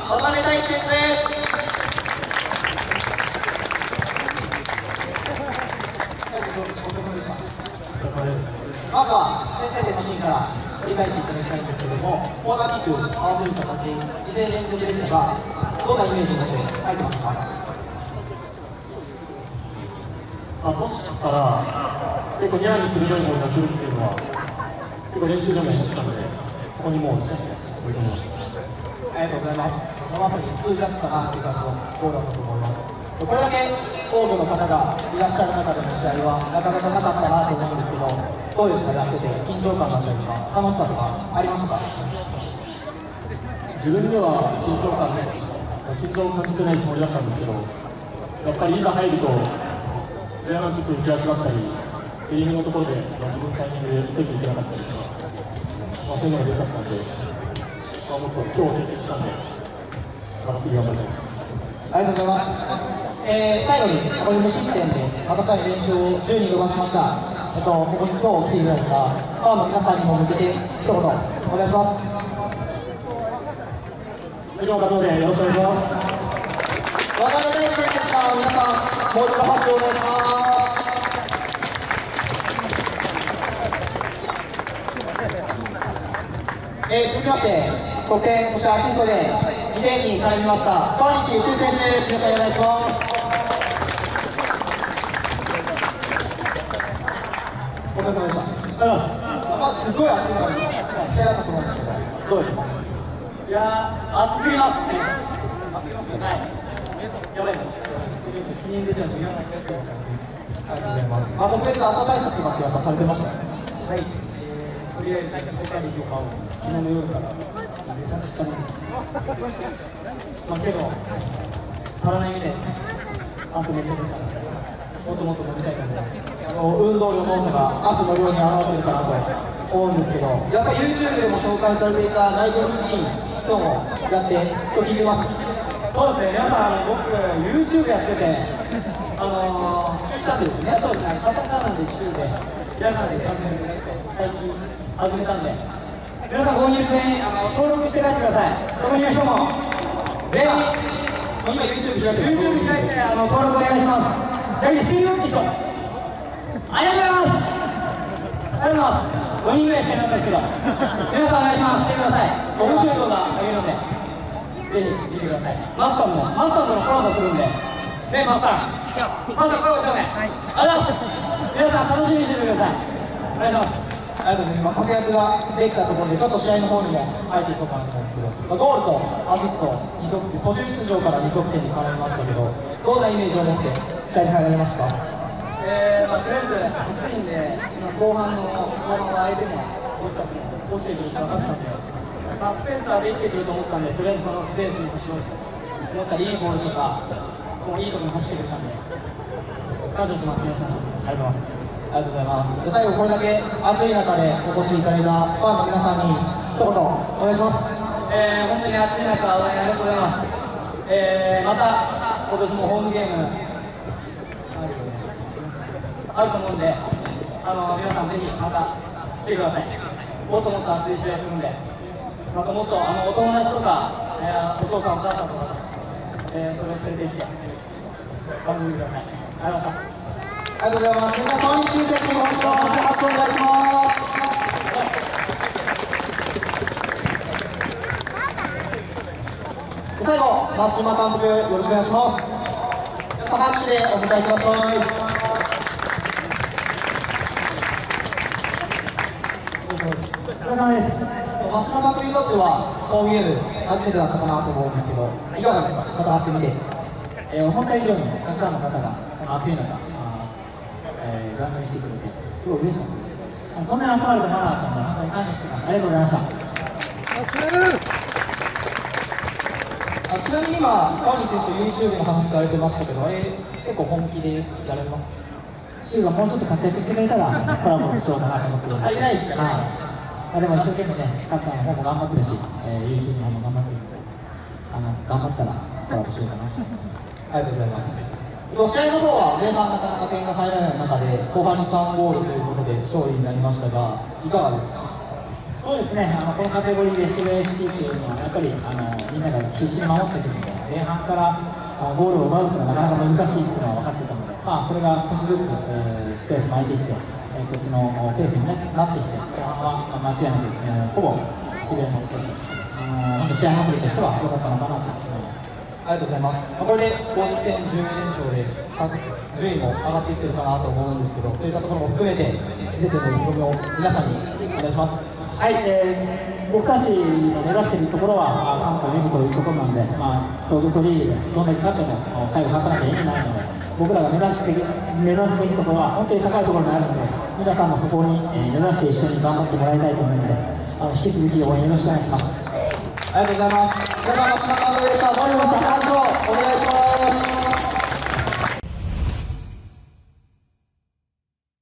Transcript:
渡辺大輝選手です。まずは先生のシーンから振り返っていただきたいんですけれども、コーナーキック合わせる形、2戦連続でしたが、どんなイメージを持って入ってますか？ トスから結構ニアに鋭いボールが来るっていうのは結構練習でもやってたので、そこにもう追い込みました。 ありがとうございます。まさに通じ合ったなという感じのゴールだったと思います。これだけ多くの方がいらっしゃる中での試合はなかなかなかったなと思うんですけど、どうでしたか？やってて緊張感だったりとか楽しさとかありましたか？ 自分では緊張を感じてないつもりだったんですけど、やっぱりいざ入ると前半ちょっと浮き足だったり、ヘディングのところで自分のタイミングでついていけなかったりとか、そういうのが出ちゃったんで、もっと今日経験したんで、また次頑張りたい。 ありがとうございます。最後にここで無失点でまたさらに練習を10人伸ばしました。ここに今日来ていただいたファンの皆さんにも向けて一言お願いします。 今日の方でよろしくお願いします。 渡辺大輝選手でした。皆さんもう一度拍手をお願いします。続きまして得点そしてアシストで2点に絡みました川西修選手です。皆さんお願いします。お疲れ様でした。まずすごい熱い試合だったと思うんですけど、どうですか？ いやー、熱すぎますね。熱すぎますね。はい。やばいです。死人出ちゃうと言わないですけど。 ありがとうございます。特別朝対策とかってやっぱされてましたね。 はい。とりあえず他に評価を昨日の夜からめちゃくちゃね。けど足らないみたいですね。汗めっちゃ出た。もっともっと飲みたいと思います。 運動量の多さが汗の量に表れてるかなと思うんですけど、やっぱり YouTube でも紹介されていたナイトルーティン、今日もやって今日聞いてます。 そうですね。皆さん僕 YouTube やってて週チャンネルですね。 そうですね。カタカナで週でひらがなでチャンネル最近始めたんで、皆さん購入全員登録して帰ってください。特にの人も全員今 YouTube 開いて YouTube 開いて登録お願いします。やはり終了って人ありがとうございます。ありがとうございます。5人ぐらいしかいなかったですけど、皆さんお願いします。来てください。面白い動画あげるので、ぜひ見てください。マスターとのコラボするんで、ね、マスターコラボしようね。ありがとうございます。皆さん楽しみにしててください。お願いします。 ありがとうございます。確約ができたところで、ちょっと試合の方にも入っていこうかなと思うんですけど、ゴールとアシスト、2得点、途中出場から2得点に絡みましたけど、どんなイメージを持って試合に入られましたか？ とりあえず暑いんで、後半は相手も落ちてくると分かったんで、スペースはできてくると思ったんで、とりあえずそのスペースにしようと思ったり、いいボールとか、もういいところに走ってくれたんで、感謝します。皆さん、ありがとうございます。 ありがとうございます。最後これだけ暑い中でお越しいただいたファンの皆さんに一言お願いします。 本当に暑い中応援ありがとうございます。また今年もホームゲームあると思うんで、皆さんぜひまた来てください。もっともっと熱い試合するんで、またもっとお友達とか、お父さんお母さんとか、それを連れてきて楽しんでください。ありがとうございました。 ありがとうございます。皆さん、川西修選手の拍手をお願いします。最後、松島監督、よろしくお願いします。皆さん、拍手でお迎えください。お疲れ様です。松島監督にとっては、こう見える初めてだったかなと思うんですけど、いかがですか、戦ってみて。 思った以上にたくさんの方が暑い中、ガンガンしてくれて、すごい嬉しかったです。こんなに集まると思わなかったので、本当に感謝してます。ありがとうございました。 ちなみに今、川西選手、YouTube の話されてましたけど、結構本気でやられます？ シューがもうちょっと活躍してくれたら、コラボしようかなと思ってるんで。 足りないですかね。 でも一生懸命ね、サッカーの方も頑張ってるし、YouTube の方も頑張ってるので、頑張ったらコラボしようかな。 ありがとうございます。試合の方は前半なかなか点が入らない中で後半に3ゴールということで勝利になりましたが、いかがですか？ そうですね、このカテゴリーで指名式っていうのはやっぱりみんなが必死に守ってくるので、前半からゴールを奪うというのはなかなか難しいっていうのは分かっていたので、それが少しずつスペース巻いてきて、こっちのペースに、なってきて、後半は間違いなく、ほぼ自然のスペース、試合運びとしては良かったのかなと思います。 ありがとうございます。これで公式戦12連勝で順位も上がっていってるかなと思うんですけど、そういったところも含めて、先生の意気込みを皆さんにお願いします。 はい、僕たちの目指しているところは関東2部というところなので、東京都リーグでどんだけ勝っても最後勝たなきゃ意味ないので、僕らが目指すべきところは本当に高いところにあるので、皆さんもそこに目指して一緒に頑張ってもらいたいと思うので、引き続き応援よろしくお願いします。 ありがとうございます。皆さんの島監督でした。森本さん、感想お願いします。